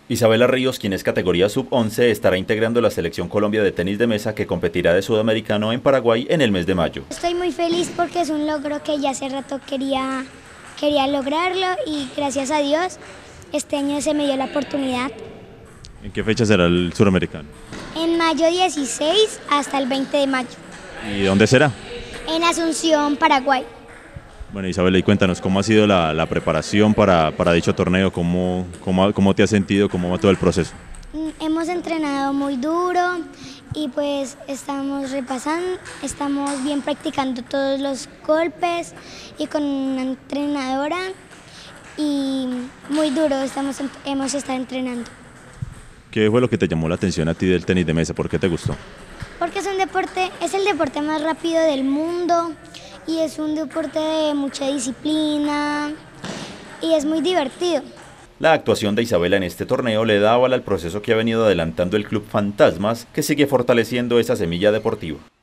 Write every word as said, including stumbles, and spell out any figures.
Isabela Ríos, quien es categoría sub once, estará integrando la Selección Colombia de tenis de mesa que competirá de sudamericano en Paraguay en el mes de mayo. Estoy muy feliz porque es un logro que ya hace rato quería, quería lograrlo y gracias a Dios este año se me dio la oportunidad. ¿En qué fecha será el suramericano? En mayo dieciséis hasta el veinte de mayo. ¿Y dónde será? En Asunción, Paraguay. Bueno, Isabela, y cuéntanos, ¿cómo ha sido la, la preparación para, para dicho torneo? ¿Cómo, cómo, ¿Cómo te has sentido? ¿Cómo va todo el proceso? Hemos entrenado muy duro y pues estamos repasando, estamos bien practicando todos los golpes y con una entrenadora y muy duro estamos, hemos estado entrenando. ¿Qué fue lo que te llamó la atención a ti del tenis de mesa? ¿Por qué te gustó? Porque es un deporte, es el deporte más rápido del mundo y es un deporte de mucha disciplina y es muy divertido. La actuación de Isabela en este torneo le da aval al proceso que ha venido adelantando el Club Fantasmas, que sigue fortaleciendo esa semilla deportiva.